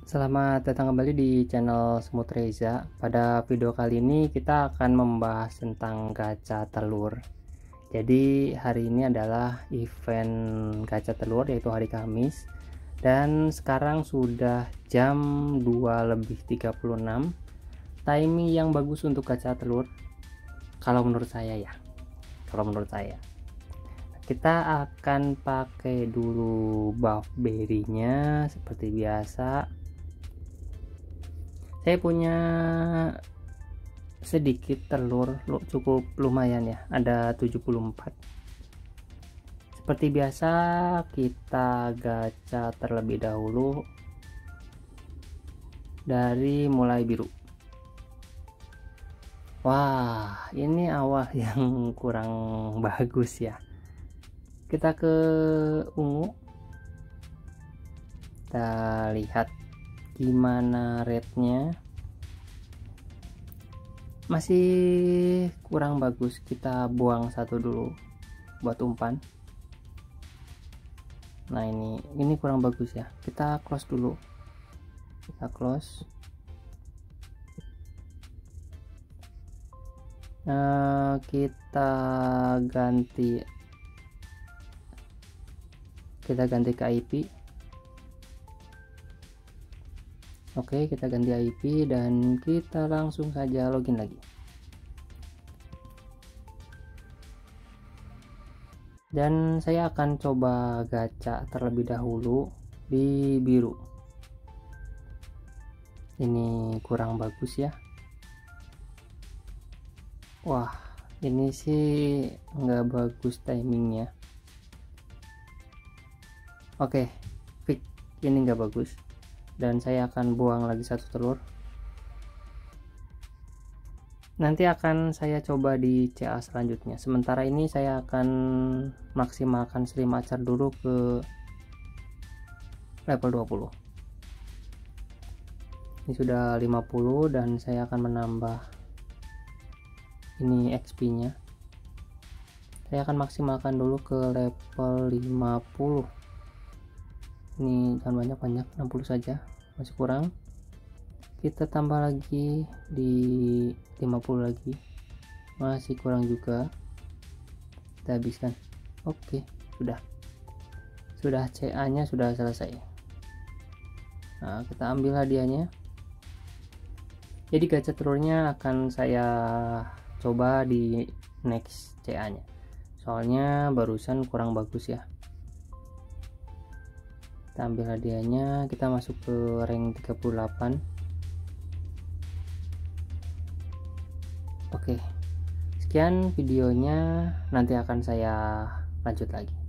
Selamat datang kembali di channel Smooth Reza. Pada video kali ini kita akan membahas tentang gacha telur. Jadi hari ini adalah event gacha telur, yaitu hari Kamis. Dan sekarang sudah jam 2:36. Timing yang bagus untuk gacha telur, kalau menurut saya ya. Kita akan pakai dulu buff berry-nya seperti biasa. Saya punya sedikit telur, cukup lumayan ya, ada 74. Seperti biasa kita gacha terlebih dahulu dari mulai biru. Wah, ini awal yang kurang bagus ya. Kita ke ungu, kita lihat gimana rate-nya. Masih kurang bagus, kita buang satu dulu buat umpan. Nah ini kurang bagus ya, kita close dulu, kita close. Kita ganti ke IP. Oke, kita ganti IP dan kita langsung saja login lagi. Dan saya akan coba gacha terlebih dahulu di biru. Ini kurang bagus ya. Wah, ini sih nggak bagus timingnya. Oke, fix, ini nggak bagus. Dan saya akan buang lagi satu telur. Nanti akan saya coba di CA selanjutnya. Sementara ini saya akan maksimalkan slim acar dulu ke level 20. Ini sudah 50 dan saya akan menambah ini XP nya. Saya akan maksimalkan dulu ke level 50. Ini jangan banyak-banyak, 60 saja, masih kurang. Kita tambah lagi di 50 lagi, masih kurang juga. Kita habiskan. Oke, sudah CA nya sudah selesai. Nah, kita ambil hadiahnya. Jadi gacha telurnya akan saya coba di next CA nya, soalnya barusan kurang bagus ya. Kita ambil hadiahnya, kita masuk ke rank 38. Oke, sekian videonya, nanti akan saya lanjut lagi.